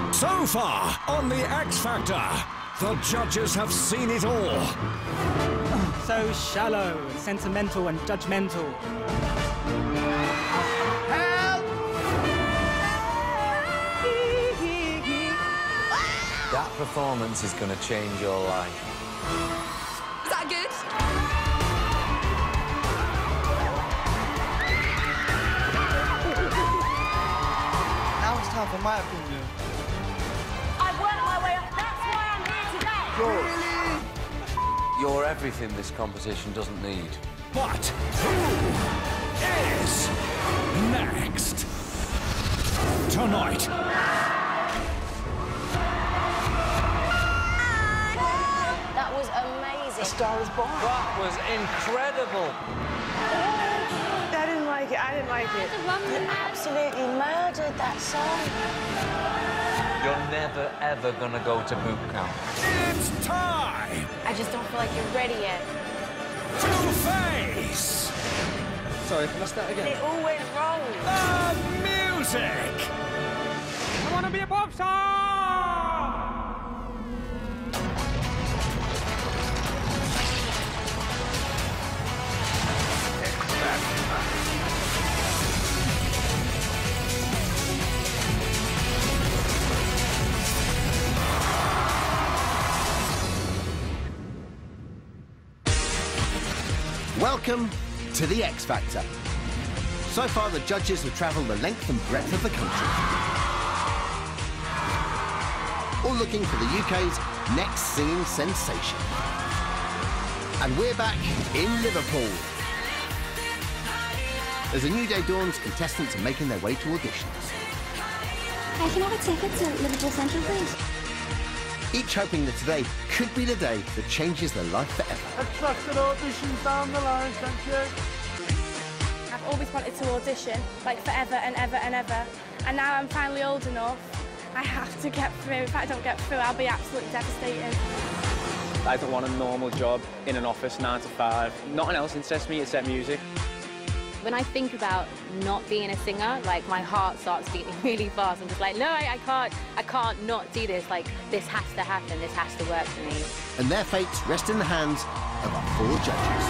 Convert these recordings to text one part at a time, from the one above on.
So far on The X Factor, the judges have seen it all. So shallow, sentimental and judgmental. Help! That performance is going to change your life. Is that good? That was tough, in my opinion. I've worked my way up. That's why I'm here today. Really? You're everything this competition doesn't need. But who is next? Tonight. That was amazing. A Star is Born. That was incredible. I didn't like it. I didn't like it. You absolutely murdered that song. You're never, ever going to go to boot camp. It's time I just don't feel like you're ready yet. to face Sorry, can I start again? It all went wrong. the music. I want to be a pop star! Welcome to The X Factor. So far, the judges have travelled the length and breadth of the country, all looking for the UK's next singing sensation. And we're back in Liverpool. As a new day dawns, contestants are making their way to auditions. I can have a ticket to Liverpool Central, please. Each hoping that today could be the day that changes their life forever. Attracted auditions down the line, thank you. I've always wanted to audition, like forever and ever and ever. And now I'm finally old enough, I have to get through. If I don't get through, I'll be absolutely devastated. I don't want a normal job in an office, 9 to 5. Nothing else interests me except music. When I think about not being a singer, like, my heart starts beating really fast. I'm just like, no, I can't not do this. Like, this has to happen, this has to work for me. And their fates rest in the hands of our 4 judges.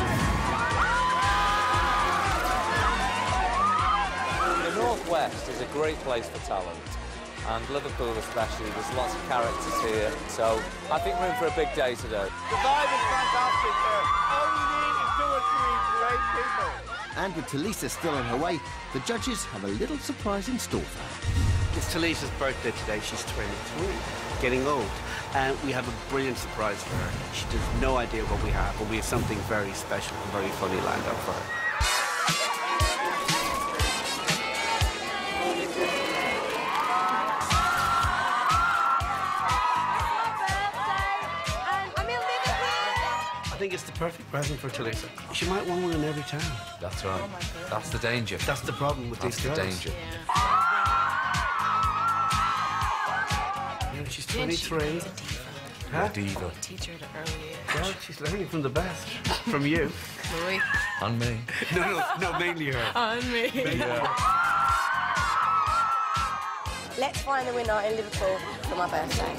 The Northwest is a great place for talent. And Liverpool especially, there's lots of characters here. So I think we're in for a big day today. The vibe is fantastic here. All you need is 2 or 3 great people. And with Talisa still on her way, the judges have a little surprise in store for her. It's Talisa's birthday today. She's 23, getting old. And we have a brilliant surprise for her. She has no idea what we have, but we have something very special and very funny lined up for her. I think it's the perfect present for Talisa. She might want one in every town. That's right. That's the danger. That's the problem with these girls. That's the danger. You know, she's 23. Huh? A diva. Teach her at an early age. Well, she's learning from the best. From you. Louis. On me. No, mainly her. On me. Let's find the winner in Liverpool for my birthday.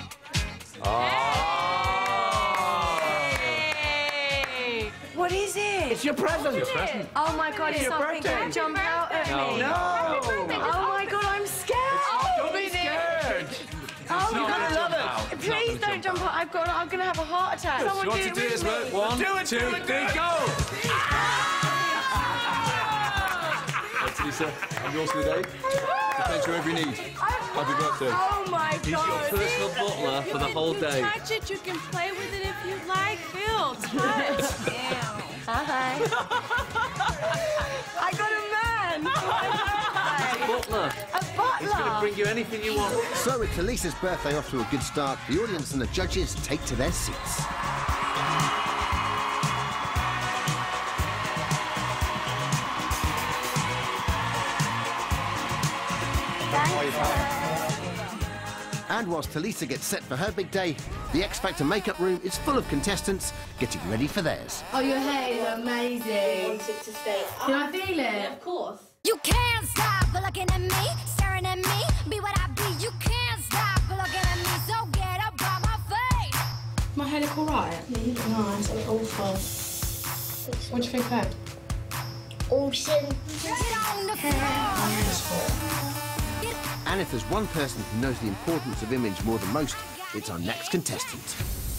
What is it? It's your present. Your present. Oh my God, it's something birthday. to jump out at me. No. Oh my God, I'm scared. Don't be scared. Oh, You're gonna love it. Please don't jump out. I'm gonna have a heart attack. Someone do it with me. 1, 2, 3, go! Lisa, I'm yours for the day. Defend you every need. Happy birthday. Oh my God. He's your personal butler for the whole day. Touch it, you can play with it if you like. Feel, touch. Hi. I got a man. Butler. A butler. He's going to bring you anything you want. So with Talisa's birthday off to a good start, the audience and the judges take to their seats. And whilst Talisa gets set for her big day, the X Factor makeup room is full of contestants getting ready for theirs. Oh, your hair is amazing. Can I feel it? Of course. You can't stop looking at me, staring at me. Be what I be, you can't stop look alright? Yeah, you look nice. I look awful. What do you think then? Awesome. And if there's one person who knows the importance of image more than most, it's our next contestant.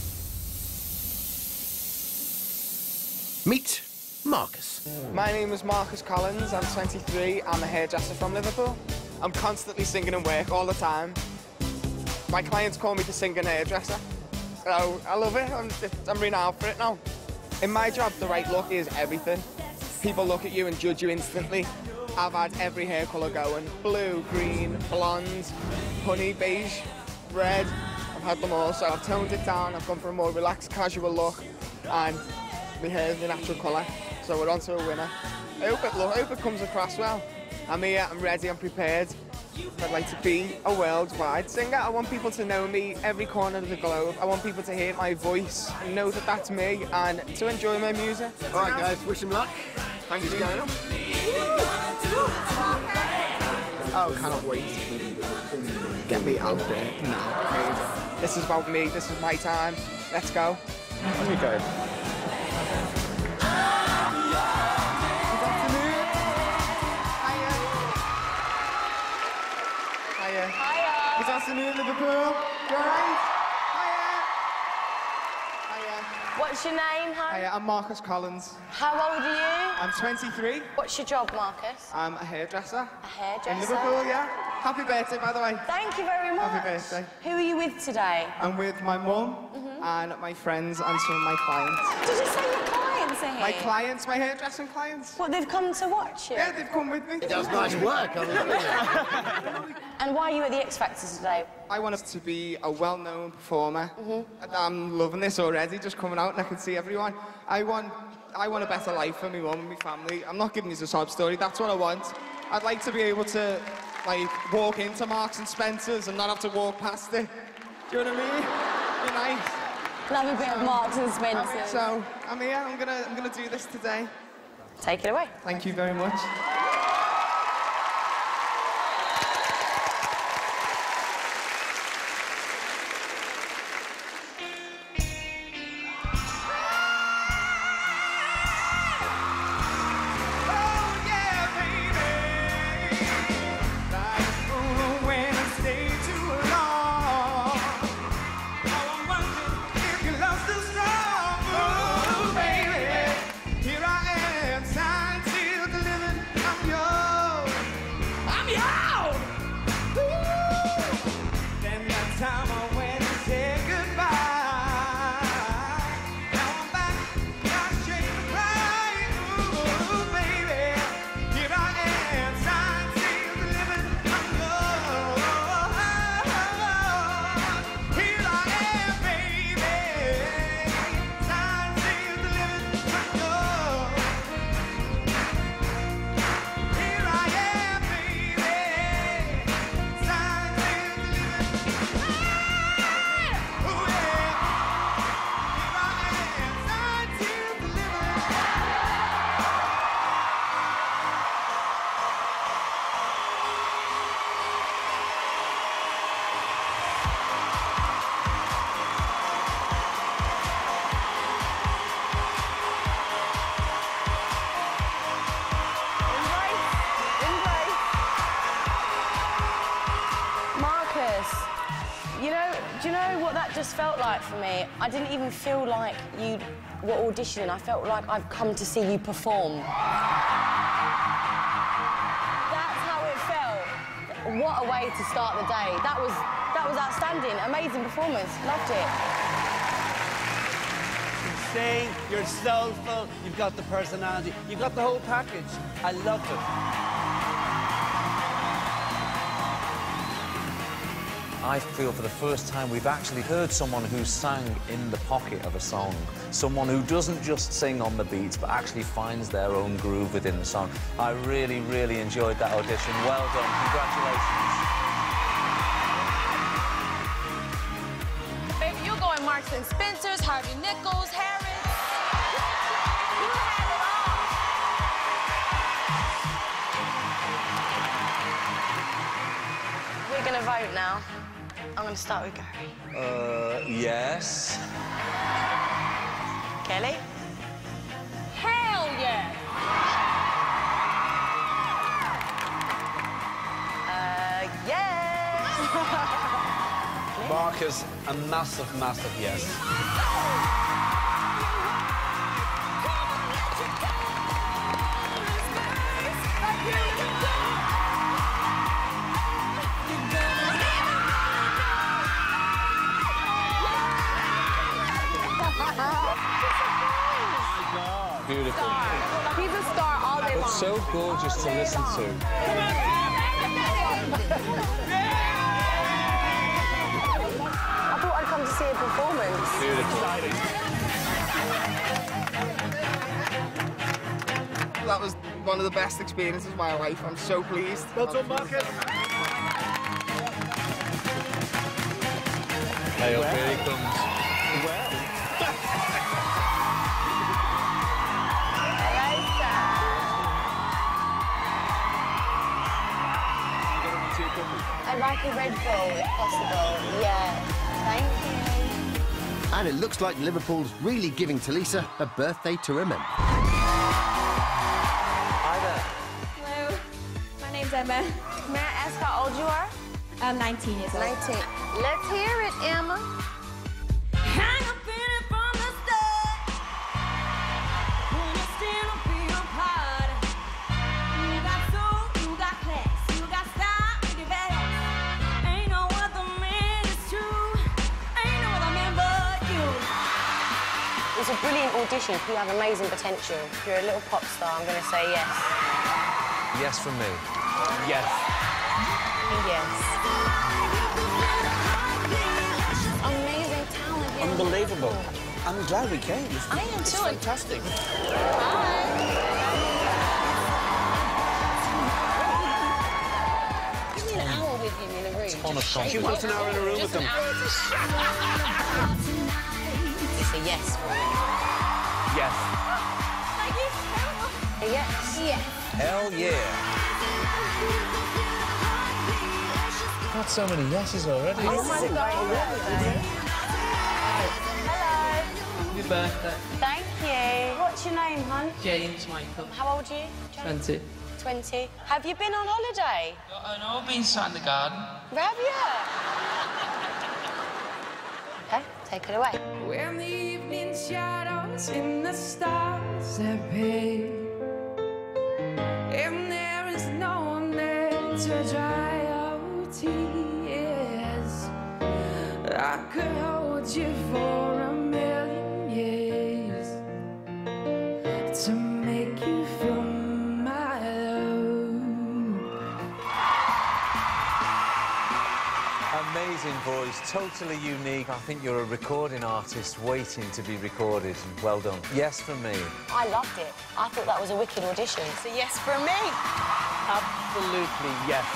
Meet Marcus. My name is Marcus Collins. I'm 23. I'm a hairdresser from Liverpool. I'm constantly singing in work all the time. My clients call me the singing hairdresser. So I love it. I'm renowned for it now. In my job, the right look is everything. People look at you and judge you instantly. I've had every hair colour going. Blue, green, blonde, honey, beige, red. I've had them all, so I've toned it down. I've gone for a more relaxed, casual look. And my hair's the natural colour. So we're on to a winner. I hope it comes across well. I'm here, I'm ready, I'm prepared. I'd like to be a worldwide singer. I want people to know me every corner of the globe. I want people to hear my voice and know that that's me and to enjoy my music. All right, guys, wish him luck. Thank you. Oh, cannot wait. Get me out there now. This is about me. This is my time. Let's go. Here we go. Good afternoon, Liverpool. You alright? Hiya. What's your name, hon? Hiya, I'm Marcus Collins. How old are you? I'm 23. What's your job, Marcus? I'm a hairdresser. A hairdresser? In Liverpool, yeah. Happy birthday, by the way. Thank you very much. Happy birthday. Who are you with today? I'm with my mum and my friends and some of my clients. Did you say your clients are here? My clients, my hairdressing clients. What, they've come to watch you? Yeah, they've come with me. It does nice work, I mean. And why are you at the X Factor today? I want us to be a well-known performer. I'm loving this already, just coming out and I can see everyone. I want a better life for my mum and my family. I'm not giving you a sob story, that's what I want. I'd like to be able to, like, walk into Marks and Spencer's and not have to walk past it. Do you know what I mean? Be nice. Love a bit of Marks and Spencer's. So, I'm here, I'm gonna do this today. Take it away. Thank you very much. Do you know what that just felt like for me? I didn't even feel like you were auditioning. I felt like I've come to see you perform. That's how it felt. What a way to start the day. That was outstanding. Amazing performance. Loved it. You're sing, you're soulful, you've got the personality, you've got the whole package. I loved it. I feel for the first time we've actually heard someone who sang in the pocket of a song. Someone who doesn't just sing on the beats, but actually finds their own groove within the song. I really, really enjoyed that audition. Well done. Congratulations. Baby, you're going Marks and Spencer's, Harvey Nichols, Harris. You had it all. We're gonna vote now. I'm going to start with Gary. Yes. Kelly? Hell yes! Yes! Marcus, a massive, massive yes. Beautiful. He's a star all day long. It's so gorgeous to listen to. I thought I'd come to see a performance. Beautiful. That was one of the best experiences of my life. I'm so pleased. Well done, Marcus. Hey, up here he comes. I'd like a Red Bull, if possible. Yeah. Thank you. And it looks like Liverpool's really giving Talisa a birthday to remember. Hi there. Hello, my name's Emma. May I ask how old you are? I'm 19 years old. 19. Let's hear it, Emma. Hang up in it from the start. Wanna stand up in your part. You got soul, you got class, you got style, you get badass. Ain't no other man is true. Ain't no other man but you. It was a brilliant audition. You have amazing potential. If you're a little pop star, I'm going to say yes. Yes from me. Yes. Yes. Amazing talent here. Unbelievable. I'm glad we came. I am It's too. fantastic. Give me an hour with you in a room. On a song. She wants an hour in a room with them. It's a yes for me. Yes. A yes. Yes. Hell yeah. Got so many yeses already. Oh my God. Hello. Happy birthday. Thank you. What's your name, hon? James Michael. How old are you? 20. 20. Have you been on holiday? I know I've been sat in the garden. Have you? Okay, take it away. When the evening shadows in the stars appear, and there is no one there to dry your tears, I could hold you for a million years to make you feel my love. Amazing voice, totally unique. I think you're a recording artist waiting to be recorded. Well done. Yes from me. I loved it. I thought that was a wicked audition. So yes from me. Absolutely yes.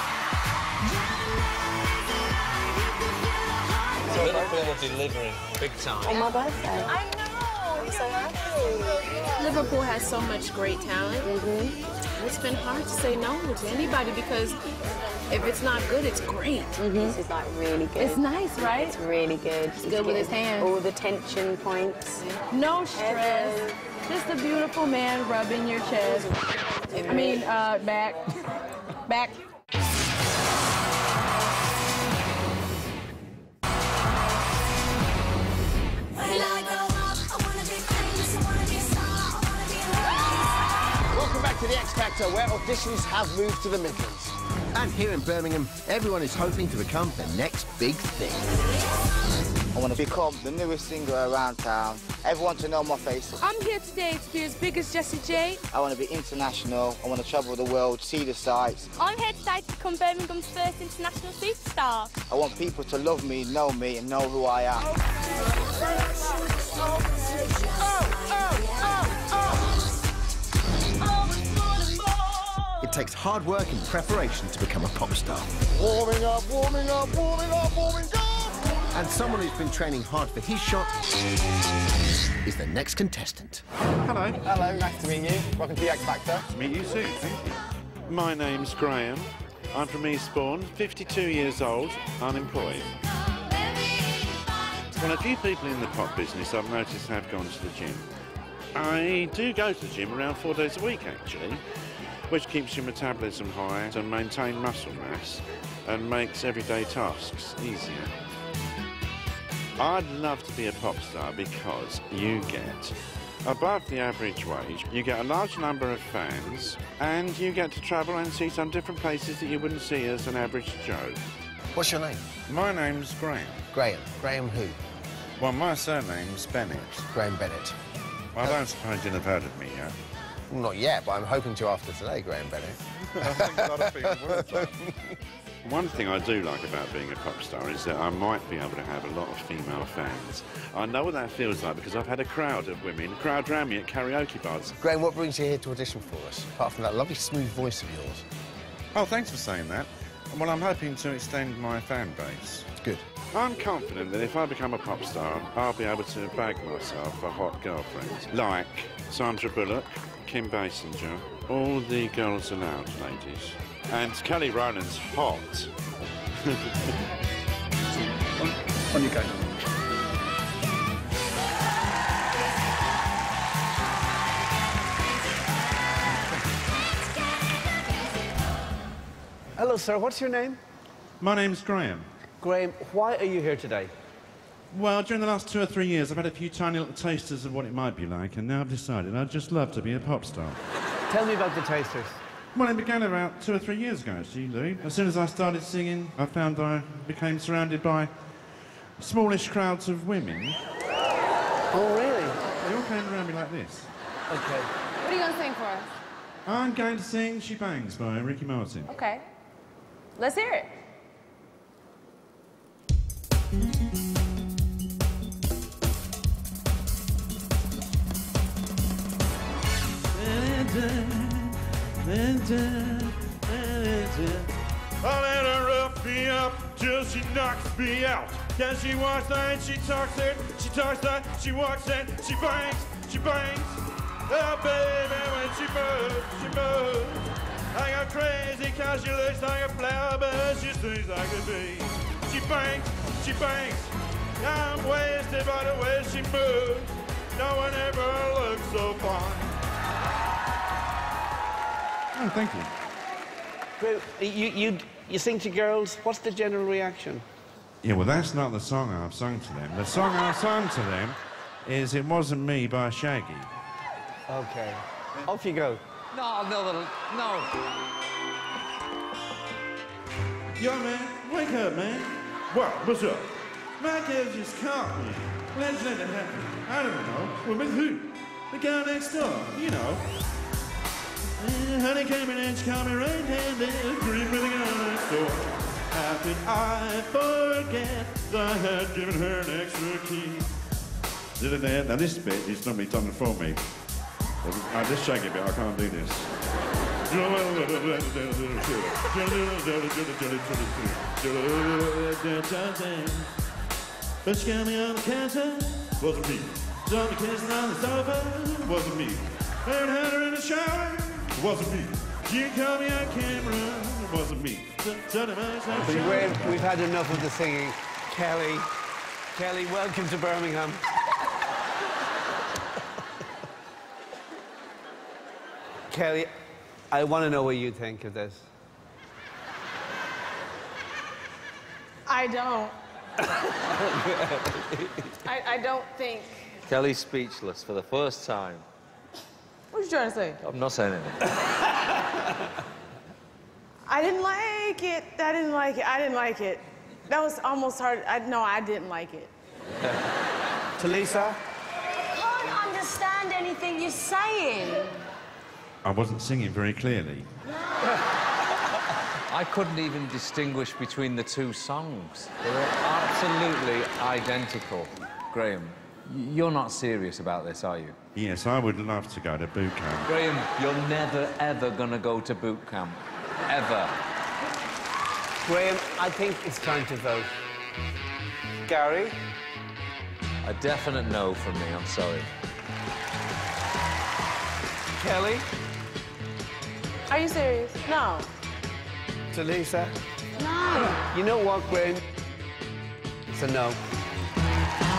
Liverpool are delivering big time. On my birthday. I know. I'm so happy. Liverpool has so much great talent. It's been hard to say no to anybody because if it's not good, it's great. This is like really good. It's nice, right? It's really good. It's good with his hands. All the tension points. No stress. Just a beautiful man rubbing your chest. I mean, back. Back. Welcome back to the X Factor, where auditions have moved to the Midlands. And here in Birmingham, everyone is hoping to become the next big thing. I want to become the newest singer around town. Everyone to know my face. I'm here today to be as big as Jessie J. I want to be international. I want to travel the world, see the sights. I'm here today to become Birmingham's first international superstar. I want people to love me, and know who I am. It takes hard work and preparation to become a pop star. Warming up, warming up, warming up, warming up! And someone who's been training hard for his shot is the next contestant. Hello. Hello, nice to meet you. Welcome to the X Factor. Meet you soon, thank you. My name's Graham. I'm from Eastbourne, 52 years old, unemployed. Well, a few people in the pop business I've noticed have gone to the gym. I do go to the gym around 4 days a week, actually, which keeps your metabolism high and maintain muscle mass and makes everyday tasks easier. I'd love to be a pop star because you get above the average wage, you get a large number of fans, and you get to travel and see some different places that you wouldn't see as an average Joe. What's your name? My name's Graham. Graham. Graham who? Well, my surname's Bennett. Graham Bennett. I don't suppose you'll have heard of me yet. Well, not yet, but I'm hoping to after today, Graham Bennett. I think a lot of people would. One thing I do like about being a pop star is that I might be able to have a lot of female fans. I know what that feels like because I've had a crowd of women crowd around me at karaoke bars. Graham, what brings you here to audition for us, apart from that lovely smooth voice of yours? Oh, thanks for saying that. Well, I'm hoping to extend my fan base. Good. I'm confident that if I become a pop star, I'll be able to bag myself a hot girlfriend. Like Sandra Bullock, Kim Basinger, all the girls allowed, ladies. And Kelly Rowland's hot. On you go. Hello, sir. What's your name? My name's Graham. Graham, why are you here today? Well, during the last 2 or 3 years, I've had a few tiny little tasters of what it might be like, and now I've decided I'd just love to be a pop star. Tell me about the tasters. Well, it began about 2 or 3 years ago, actually, Lou. As soon as I started singing, I found I became surrounded by smallish crowds of women. Oh, really? They all came around me like this. OK. What are you going to sing for us? I'm going to sing She Bangs by Ricky Martin. Okay. Let's hear it. I let her rough me up till she knocks me out. Then she walks in, she talks in, she talks in, she walks in, she bangs, she bangs. Oh, baby, when she moves. I go crazy cause she looks like a flower, but she sings like a bee. She bangs, she bangs. I'm wasted by the way she moves. No one ever looks so fine. Oh, thank you. Great. You sing to girls. What's the general reaction? Yeah, well, that's not the song I've sung to them. The song I've sung to them is It Wasn't Me by Shaggy. OK. Off you go. No. Yo, man, wake up, man. What? What's up? My girl just caught me. Let's let it happen. I don't know. Well, with who? The guy next door, you know. Honey came in and she called me right-handed, green with the guy next door. How could I forget that I had given her an extra key? Now this bit is normally done for me. This Shaggy bit, I can't do this. But she got me on the counter, wasn't me. Saw me kissing on the sofa, wasn't me. And had her in the shower, wasn't me. She caught me on camera, wasn't me. We've had enough of the singing. Kelly, welcome to Birmingham. Kelly, I want to know what you think of this. I don't. I don't think. Kelly's speechless for the first time. What are you trying to say? I'm not saying anything. I didn't like it. I didn't like it. I didn't like it. That was almost hard. No, I didn't like it. Talisa? I can't understand anything you're saying. I wasn't singing very clearly. I couldn't even distinguish between the two songs. They were absolutely identical. Graham, you're not serious about this, are you? Yes, I would love to go to boot camp. Graham, you're never, ever gonna go to boot camp. Ever. Graham, I think it's time to vote. Gary? A definite no from me, I'm sorry. Kelly? Are you serious? No. Talisa? No. You know what, Graham? It's a no.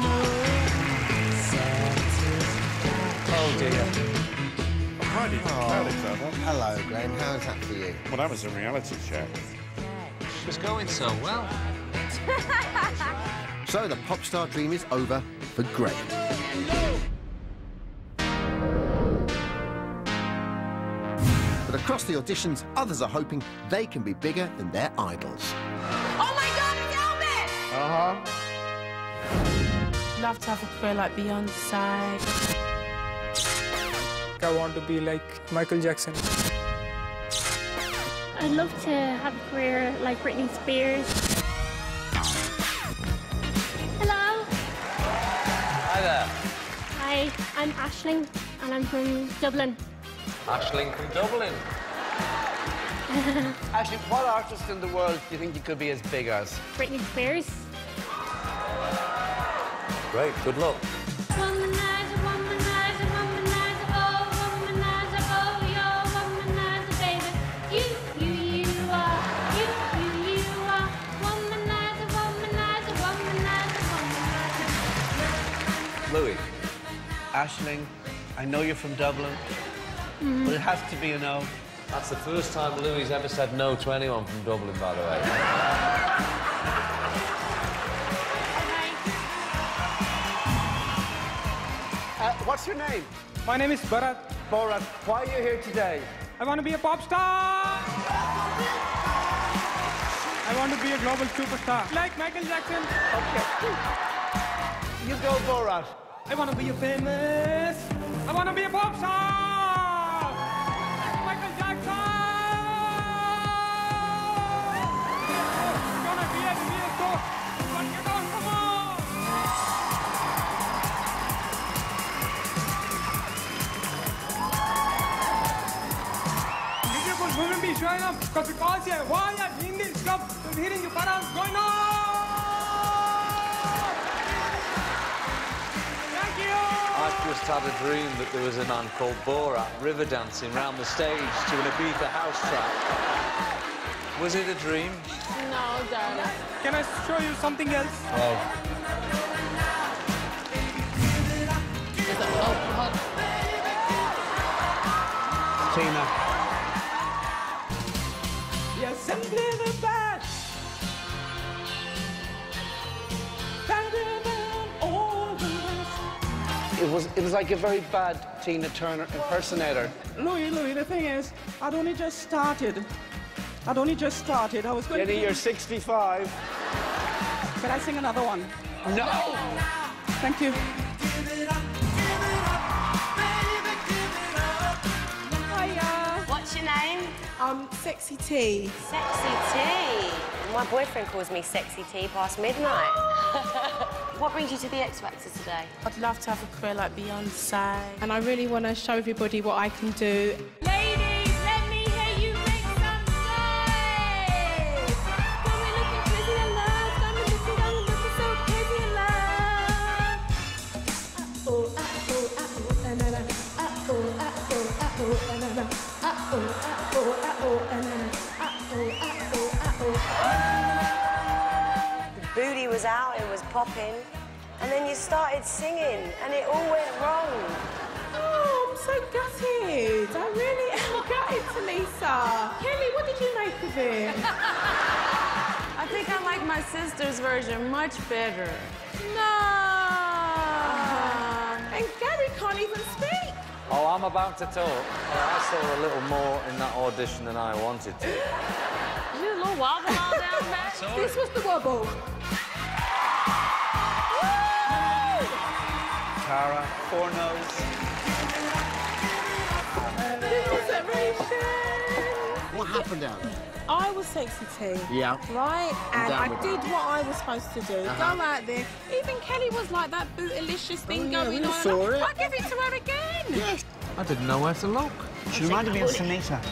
Oh dear. Friday, Cardiff, over. Hello, Glenn. How's that for you? Well, that was a reality check. It was going so well. So the pop star dream is over for Greg. But across the auditions, others are hoping they can be bigger than their idols. Oh my God, it's Elvis! Love to have a career like Beyonce. I want to be like Michael Jackson. I'd love to have a career like Britney Spears. Hello. Hi there. Hi, I'm Aisling and I'm from Dublin. Aisling from Dublin. Actually, what artist in the world do you think you could be as big as? Britney Spears. Great, good luck. Womanizer, womanizer, womanizer, oh, womanizer, oh, you're womanizer, baby. You are, you are. Womanizer, womanizer, womanizer, womanizer. Louis. Aisling, I know you're from Dublin, but it has to be a no. That's the first time Louis ever said no to anyone from Dublin, by the way. What's your name? My name is Bharat. Borat, why are you here today? I want to be a pop star. I want to be a global superstar, like Michael Jackson. Okay. You go, Borat. I want to be a famous. I want to be a pop star. Like Michael Jackson. It's gonna be a real talk. But get on, come on. Wouldn't be showing up because yeah, why are in this club hearing the parents going on? Thank you! I've just had a dream that there was a man called Borat river dancing round the stage to an Ibiza house track. Was it a dream? No, darling. Can I show you something else? Oh. Tina. You're simply the best. Better than all the rest. It was like a very bad Tina Turner impersonator. Louis, the thing is, I'd only just started. I was going Jenny, you're 65. Can I sing another one? No! Thank you. Hiya. What's your name? Sexy T. Sexy T. My boyfriend calls me Sexy T past midnight. What brings you to the X Factor today? I'd love to have a career like Beyonce. And I really want to show everybody what I can do. Ladies, let me hear you make some noise. Got me looking crazy in love. Got me looking so crazy in love. The booty was out, it was popping, and then you started singing, and it all went wrong. Oh, I'm so gutted. I really am gutted, Talisa. Kelly, what did you make of it? I think I like my sister's version much better. No. And Gary can't even speak. Oh, I'm about to talk. I saw a little more in that audition than I wanted to. You a little wobble all down back? This was the wobble. Tara, 4 no's. What happened out there? I was Sexy T. Yeah. Right? And down I with did that. what I was supposed to do. Uh-huh. Go out there. Even Kelly was like that bootylicious thing yeah, going we on. saw it. I'll give it to her again. Yes. I didn't know where to look. She reminded me of Sunita.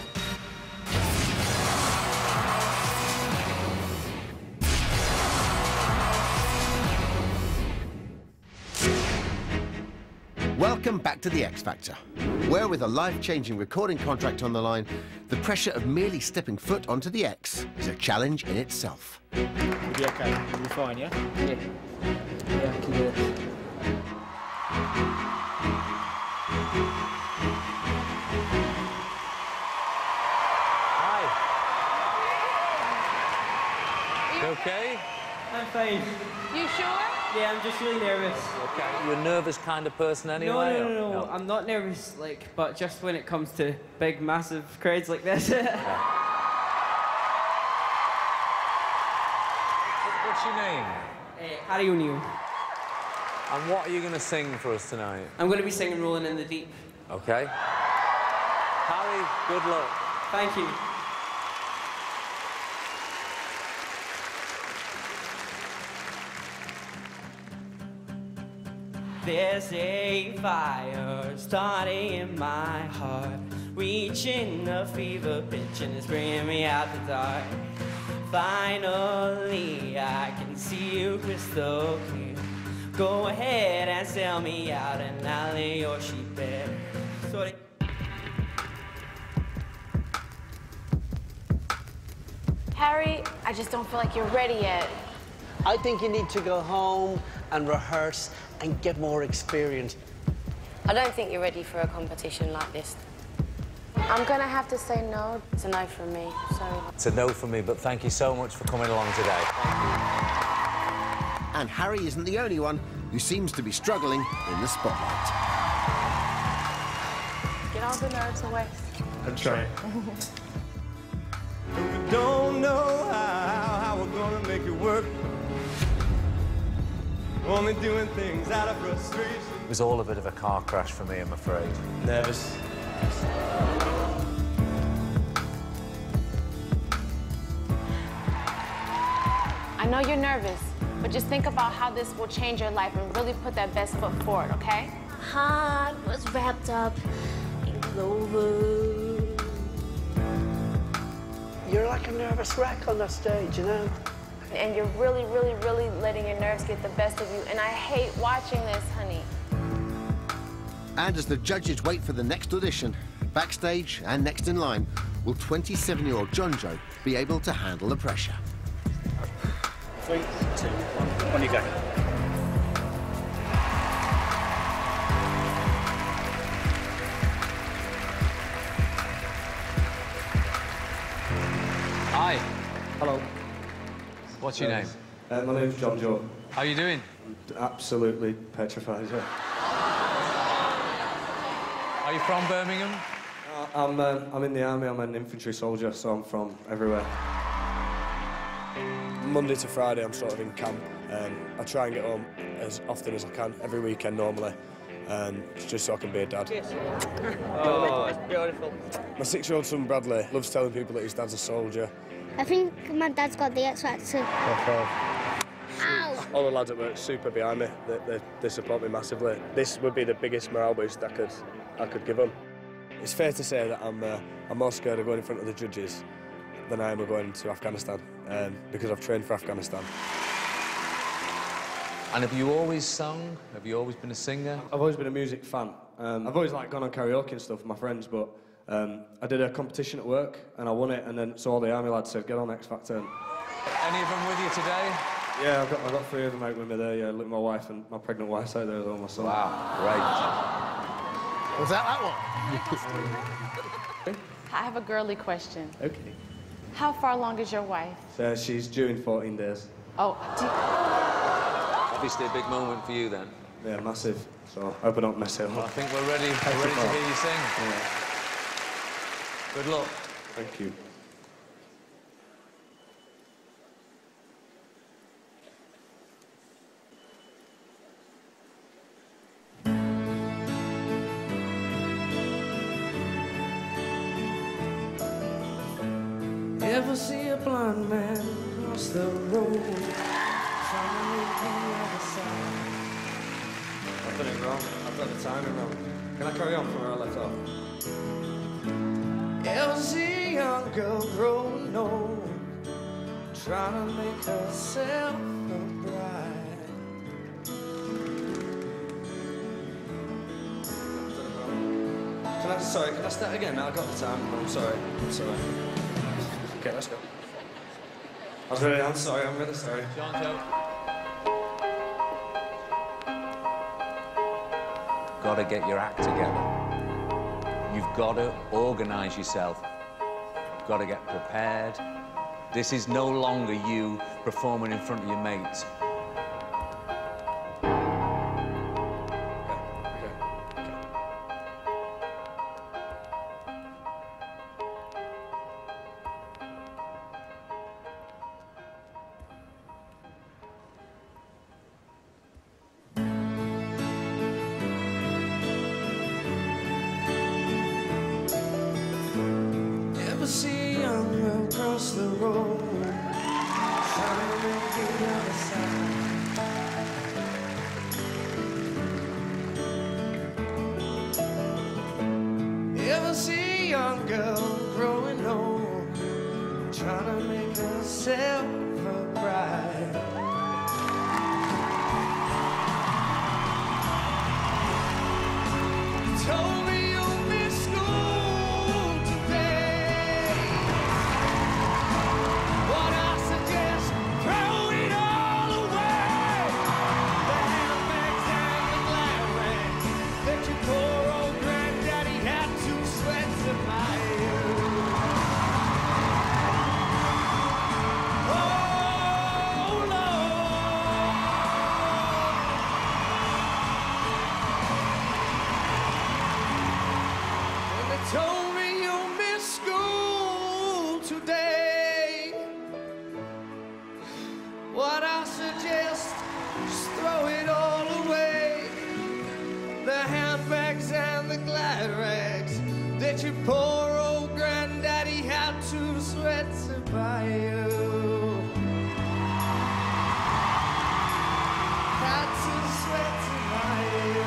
Welcome back to the X Factor. where with a life-changing recording contract on the line, the pressure of merely stepping foot onto the X is a challenge in itself. You'll be okay. You'll be fine, yeah? Yeah. Yeah, I can do it. You okay? I'm fine. You sure? Yeah, I'm just really nervous. Okay. You're a nervous kind of person anyway? No. I'm not nervous, like, but just when it comes to big, massive crowds like this. What's your name? Harry O'Neill. And what are you going to sing for us tonight? I'm going to be singing Rolling in the Deep. Okay. Harry, good luck. Thank you. There's a fire starting in my heart, reaching a fever pitch and it's bringing me out the dark. Finally, I can see you crystal clear. Go ahead and sell me out and I'll lay your sheep bare. Sorry. Harry, I just don't feel like you're ready yet. I think you need to go home and rehearse and get more experience. I don't think you're ready for a competition like this. I'm gonna have to say no. It's a no from me, sorry. It's a no from me, but thank you so much for coming along today. And Harry isn't the only one who seems to be struggling in the spotlight. Get all the nerves away. I'm trying. We don't know how we're gonna make it work. Only doing things out of frustration. It was all a bit of a car crash for me, I'm afraid. Nervous. I know you're nervous, but just think about how this will change your life and really put that best foot forward, okay? Heart was wrapped up in clover. You're like a nervous wreck on that stage, you know? And you're really, really, really letting your nerves get the best of you. And I hate watching this, honey. And as the judges wait for the next audition, backstage and next in line, will 27-year-old John Joe be able to handle the pressure? 3, 2, 1, on you go. Hi. Hello. What's your name? My name's John Joe. How are you doing? Absolutely petrified, yeah. Are you from Birmingham? I'm in the army, I'm an infantry soldier, so I'm from everywhere. Monday to Friday, I'm sort of in camp. I try and get home as often as I can, every weekend normally, just so I can be a dad. Oh, it's beautiful. My 6-year-old son, Bradley, loves telling people that his dad's a soldier. I think my dad's got the X Factor. Ow! All the lads at work super behind me. They support me massively. This would be the biggest morale boost I could give them. It's fair to say that I'm more scared of going in front of the judges than I am of going to Afghanistan, because I've trained for Afghanistan. And have you always sung? Have you always been a singer? I've always been a music fan. I've always gone on karaoke and stuff with my friends, but I did a competition at work and I won it, and then so all the army lads said, get on X Factor. Any of them with you today? Yeah, I've got 3 of them out with me there, yeah. Look, my wife and my pregnant wife's out there as well, my son. Wow, great. Was that one? I have a girly question. Okay. How far along is your wife? She's due in 14 days. Oh, Obviously a big moment for you then. Yeah, massive. So I hope I don't mess it up. Well, I think we're ready to hear you sing. Yeah. Good luck. Thank you. Ever see a blind man cross the road, trying to make the other side? I've done it wrong. I've got the timing wrong. Can I carry on from where I left off? Ever see a young girl growing old, trying to make herself a bride? Trying sorry, can I start again? I got the time. I'm sorry. I'm sorry. Okay, let's go. I'm sorry, I'm really sorry. John, Joe. Gotta get your act together. You've gotta organise yourself. Gotta get prepared. This is no longer you performing in front of your mates. Ever see a young girl cross the road, trying to make it the other side? Ever see a young girl growing old, trying to make herself a bride? You told me you miss school today. What I suggest, throw it all away. The handbags and the glad rags that your poor old granddaddy had to sweat to buy you. Oh, Lord. When they told me you missed school today, what I suggest, just throw it all away. The handbags and the glad rags that your poor old granddaddy had to sweat to buy you. Had to sweat to buy you.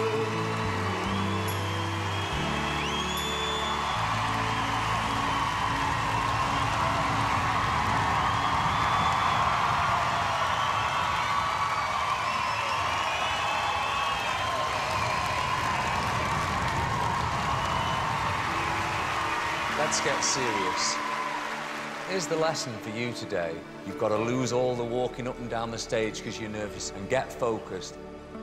Let's get serious. Here's the lesson for you today. You've got to lose all the walking up and down the stage because you're nervous and get focused.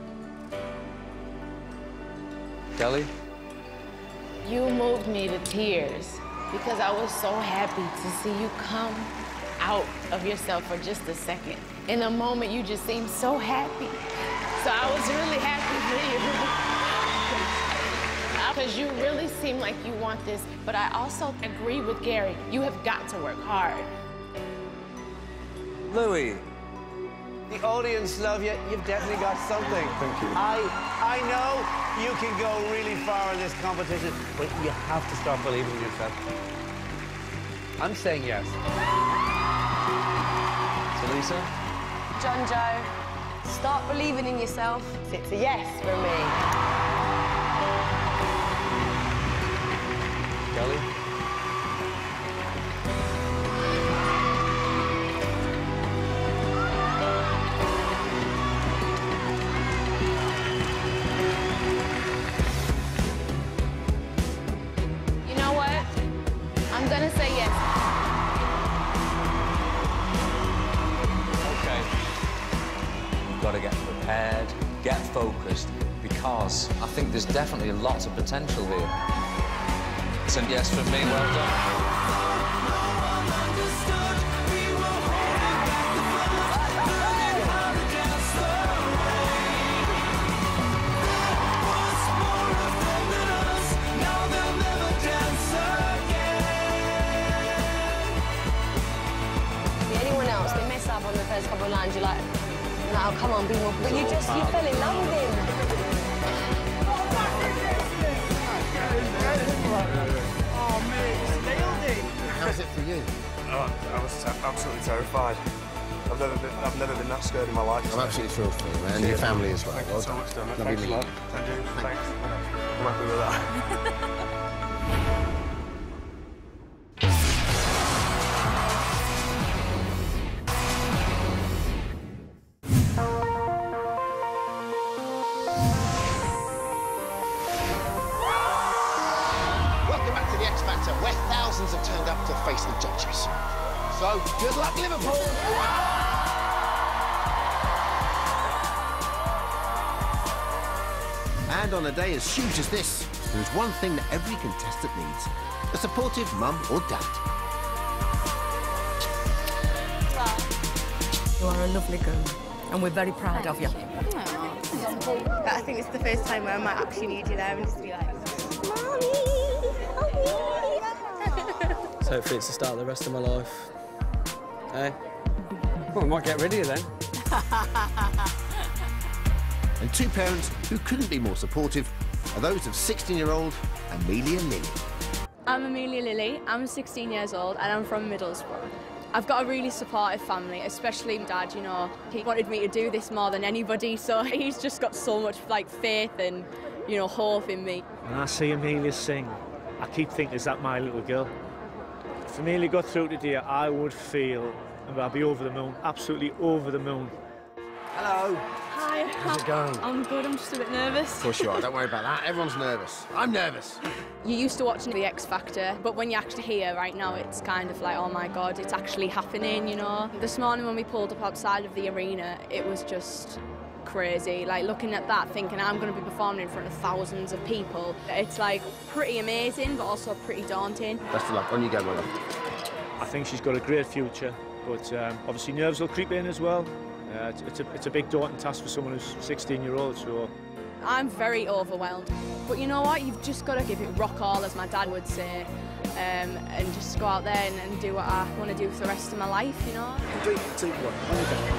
Kelly? You moved me to tears because I was so happy to see you come out of yourself for just a second. In a moment, you just seemed so happy. So I was really happy for you. Because you really seem like you want this, but I also agree with Gary. You have got to work hard. Louis, the audience love you. You've definitely got something. Thank you. I know you can go really far in this competition, but you have to start believing in yourself. I'm saying yes. So, Lisa? John Joe, start believing in yourself. It's a yes from me. Kelly? You know what? I'm gonna say yes. Okay. You've got to get prepared, get focused, because I think there's definitely lots of potential here. It's a yes from me, well done. Anyone else, they mess up on the first couple of lines, you're like, no, come on, be more. But you fell in love with him. Oh, mate, you nailed it. How's it for you? Oh, I was absolutely terrified. I've never been that scared in my life. I'm absolutely thrilled for you, man, and your family as well. Thank you so much, Dermot. Lovely Thanks a meeting lot. And you, thanks. I'm happy with that. Good luck, Liverpool! And on a day as huge as this, there is one thing that every contestant needs: a supportive mum or dad. You are a lovely girl, and we're very proud of you. I think it's the first time where I might actually need you there and just be like, Mommy, help me. So hopefully it's the start of the rest of my life. Hey? Well, I might get rid of you then. And two parents who couldn't be more supportive are those of 16-year-old Amelia Lilly. I'm Amelia Lilly, I'm 16 years old and I'm from Middlesbrough. I've got a really supportive family, especially my dad, you know. He wanted me to do this more than anybody, so he's just got so much, like, faith and, you know, hope in me. When I see Amelia sing, I keep thinking, is that my little girl? If Amelia got through today, I would feel, I'd be over the moon, absolutely over the moon. Hello. Hi. How's it going? I'm good, I'm just a bit nervous. Of course you are, don't worry about that. Everyone's nervous. I'm nervous. You're used to watching The X Factor, but when you're actually here right now, it's kind of like, oh my God, it's actually happening, you know? This morning when we pulled up outside of the arena, it was just crazy. Like, looking at that, thinking I'm going to be performing in front of thousands of people. It's, like, pretty amazing, but also pretty daunting. Best of luck. On you go, brother. I think she's got a great future, but obviously nerves will creep in as well. It's a big daunting task for someone who's 16-year-old, so... I'm very overwhelmed. But you know what? You've just got to give it rock all, as my dad would say, and just go out there and do what I want to do for the rest of my life, you know? 3, 2, 1. On you go.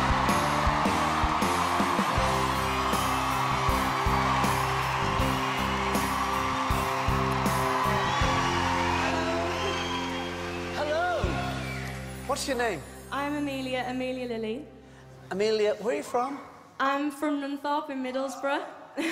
What's your name? I'm Amelia Lilly. Amelia, where are you from? I'm from Nunthorpe in Middlesbrough.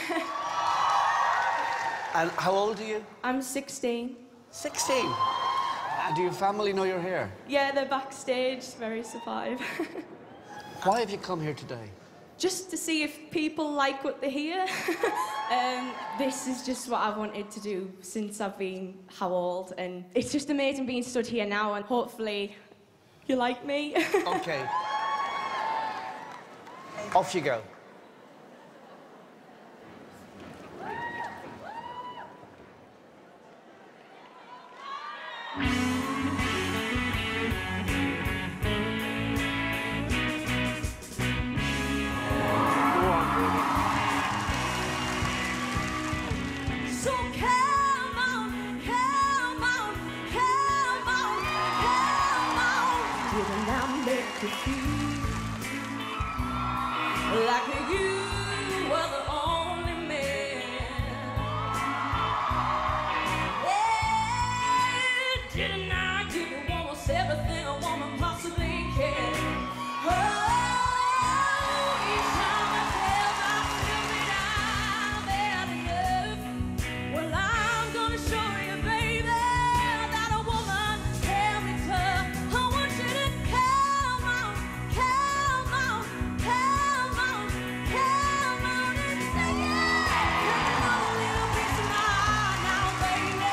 And how old are you? I'm 16. 16? Do your family know you're here? Yeah, they're backstage, very supportive. Why have you come here today? Just to see if people like what they hear. This is just what I've wanted to do since I've been how old, and it's just amazing being stood here now, and hopefully you like me. Okay. Off you go. So come on, come on, come on, come on. Didn't I make you feel like you were the only man? Yeah, didn't I give you almost everything a woman possibly can? Oh, each time I tell myself that I've had enough, well, I'm gonna show you, baby, that a woman can be tough. I want you to come on, come on, come on, come on and sing it. Take another little piece of my heart now, baby.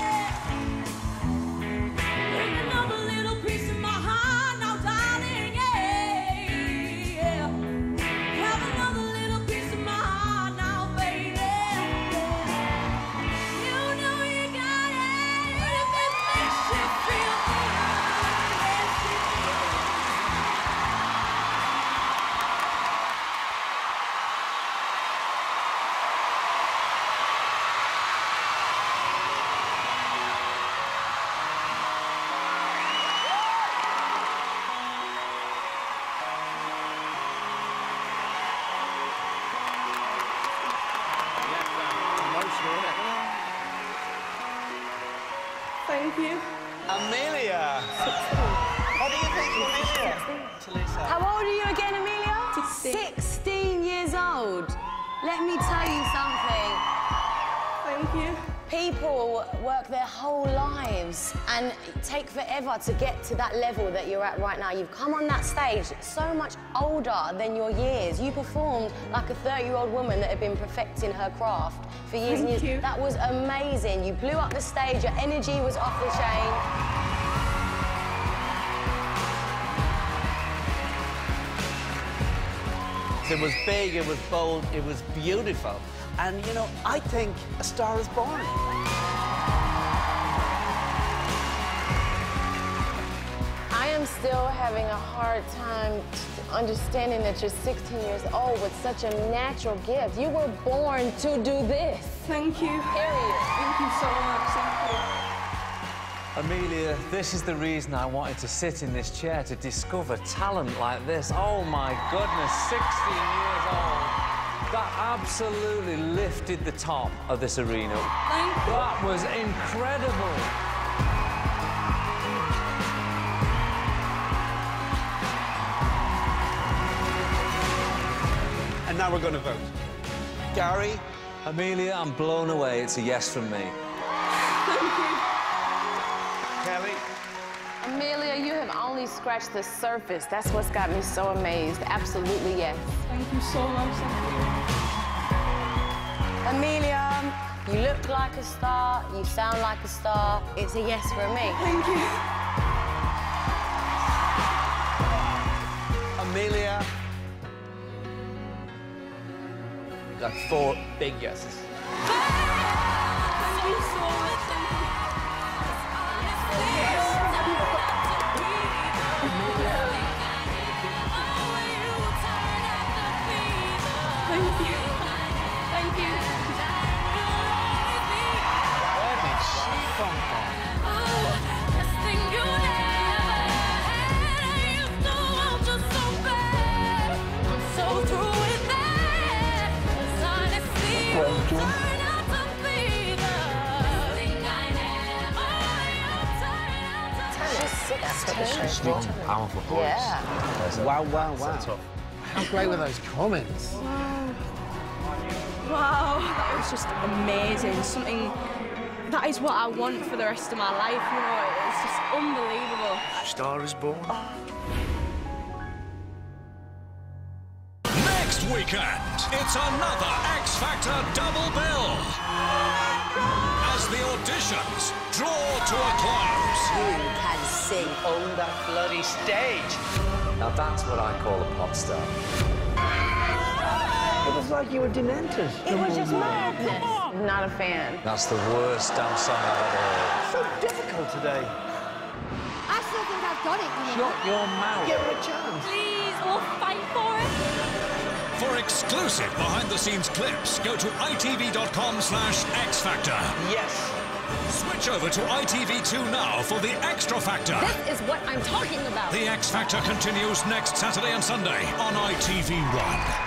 Take another little piece of my heart now, darling, yeah. Have another little piece of my heart now, baby. You know you got it if it makes you feel good. Yes, it Thank you. Amelia! What do you think, Amelia? Talisa. How old are you again, Amelia? 16. 16 years old. Let me tell you something. Thank you. People work their whole lives and take forever to get to that level that you're at right now. You've come on that stage so much older than your years. You performed like a 30-year-old woman that had been perfecting her craft for years and years. Thank you. That was amazing. You blew up the stage, your energy was off the chain. It was big, it was bold, it was beautiful. And, you know, I think A Star is Born. I am still having a hard time understanding that you're 16 years old with such a natural gift. You were born to do this. Thank you. Period. Thank you so much. Thank you. Amelia, this is the reason I wanted to sit in this chair, to discover talent like this. Oh my goodness, 16 years old. That absolutely lifted the top of this arena. Thank you. That was incredible. And now we're going to vote. Gary? Amelia, I'm blown away. It's a yes from me. Thank you. Kelly? Amelia, you have only scratched the surface. That's what's got me so amazed. Absolutely yes. Thank you so much. Thank you. Amelia, you look like a star. You sound like a star. It's a yes for me. Thank you. Amelia? Got 4 big yeses. Thank you so much. Thank you. Thank you. Where did she come from? Such a strong, powerful voice. Yeah. Wow, wow, wow. How great were those comments? Wow, that was just amazing. Something that is what I want for the rest of my life, you know. It's just unbelievable. Star is Born. Next weekend, it's another X Factor double bill. As the auditions draw to a close. You can sing. On that bloody stage. Now that's what I call a pop star. It was like you were demented. It was just madness. Not a fan. That's the worst damn song I've ever heard. So difficult today. I still think I've got it, you know. Shut your mouth. Give her a chance. Please, we'll fight for it. For exclusive behind-the-scenes clips, go to itv.com/X Factor. Yes. Switch over to ITV2 now for the Extra Factor. This is what I'm talking about. The X Factor continues next Saturday and Sunday on ITV1.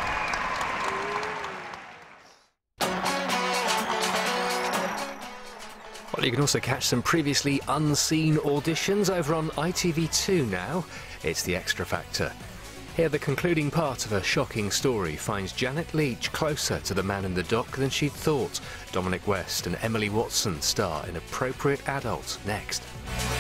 Well, you can also catch some previously unseen auditions over on ITV2 now. It's the Extra Factor. Here, the concluding part of a shocking story finds Janet Leach closer to the man in the dock than she'd thought. Dominic West and Emily Watson star in Appropriate Adult next.